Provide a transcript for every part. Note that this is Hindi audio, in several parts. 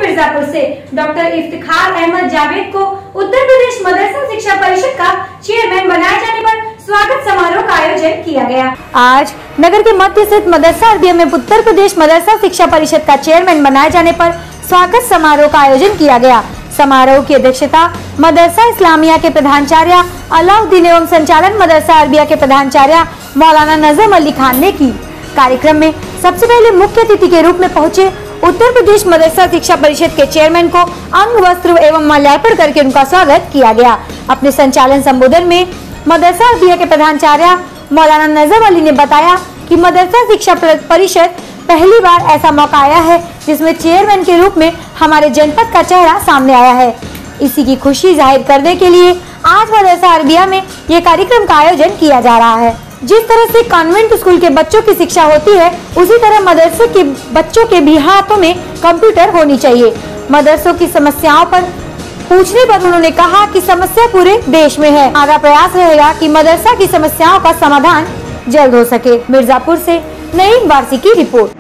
मिर्जापुर से डॉक्टर इफ्तिखार अहमद जावेद को उत्तर प्रदेश मदरसा शिक्षा परिषद का चेयरमैन बनाए जाने पर स्वागत समारोह का आयोजन किया गया। आज नगर के मध्य स्थित मदरसा अरबिया में उत्तर प्रदेश मदरसा शिक्षा परिषद का चेयरमैन बनाए जाने पर स्वागत समारोह का आयोजन किया गया। समारोह की अध्यक्षता मदरसा इस्लामिया के प्रधानाचार्य अलाउद्दीन एवं संचालन मदरसा अरबिया के प्रधानाचार्य मौलाना नजम अली खान ने की। कार्यक्रम में सबसे पहले मुख्य अतिथि के रूप में पहुंचे उत्तर प्रदेश मदरसा शिक्षा परिषद के चेयरमैन को अंग वस्त्र एवं माल्यार्पण करके उनका स्वागत किया गया। अपने संचालन संबोधन में मदरसा अरबिया के प्रधानाचार्य मौलाना नजम अली ने बताया कि मदरसा शिक्षा परिषद पहली बार ऐसा मौका आया है जिसमें चेयरमैन के रूप में हमारे जनपद का चेहरा सामने आया है। इसी की खुशी जाहिर करने के लिए आज मदरसा अरबिया में ये कार्यक्रम का आयोजन किया जा रहा है। जिस तरह से कॉन्वेंट स्कूल के बच्चों की शिक्षा होती है, उसी तरह मदरसे के बच्चों के भी हाथों में कंप्यूटर होनी चाहिए। मदरसों की समस्याओं पर पूछने पर उन्होंने कहा कि समस्या पूरे देश में है। हमारा प्रयास रहेगा कि मदरसा की समस्याओं का समाधान जल्द हो सके। मिर्जापुर से नईम वारसी की रिपोर्ट।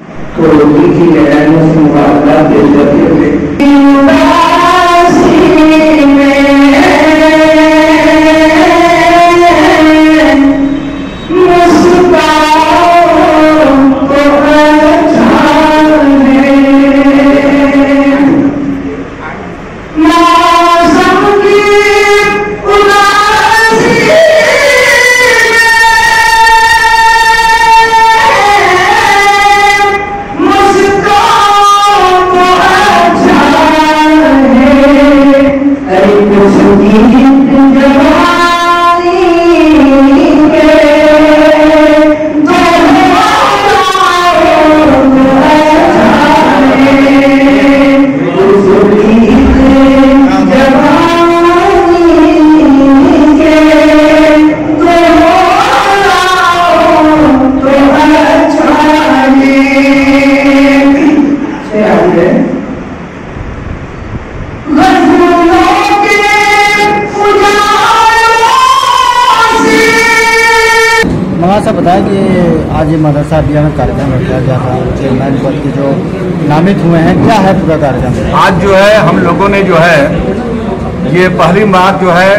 से बताया कि आज ये मदरसा अरबिया में कार्यक्रम रखा गया था, चेयरमैन पद के जो नामित हुए हैं, क्या है पूरा कार्यक्रम? आज जो है हम लोगों ने जो है ये पहली बार जो है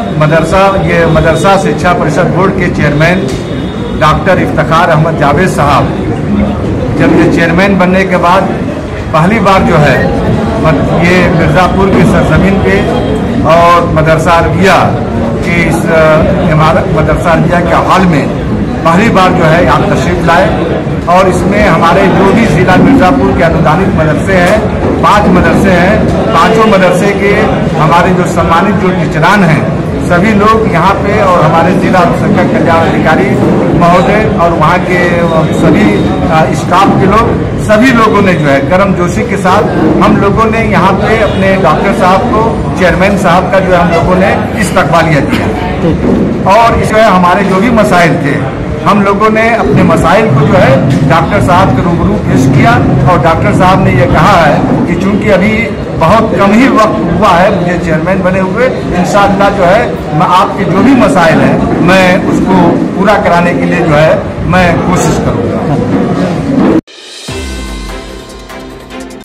मदरसा शिक्षा परिषद बोर्ड के चेयरमैन डॉक्टर इफ्तिखार अहमद जावेद साहब जब ये चेयरमैन बनने के बाद पहली बार जो है ये मिर्ज़ापुर की सरजमीन पे और मदरसा अरबिया के इस इमारत मदरसा अरबिया के हॉल में पहली बार जो है यहाँ तशरीफ लाए और इसमें हमारे जो भी जिला मिर्ज़ापुर के अनुदानित मदरसे हैं, 5 मदरसे हैं, 5 मदरसे के हमारे जो सम्मानित जो टीचरान हैं सभी लोग यहाँ पे और हमारे जिला अल्पसंख्यक कल्याण अधिकारी महोदय और वहाँ के सभी स्टाफ के लोग सभी लोगों ने जो है गर्मजोशी के साथ हम लोगों ने यहाँ पे अपने डॉक्टर साहब को चेयरमैन साहब का जो है हम लोगों ने इस्तकबालिया दिया और इसमें हमारे जो भी मसाइल थे हम लोगों ने अपने मसाइल को जो है डॉक्टर साहब के रूबरू पेश किया और डॉक्टर साहब ने ये कहा है कि चूंकि अभी बहुत कम ही वक्त हुआ है मुझे चेयरमैन बने हुए, इंशाअल्लाह जो है मैं आपके जो भी मसाइल हैं मैं उसको पूरा कराने के लिए जो है मैं कोशिश करूँगा।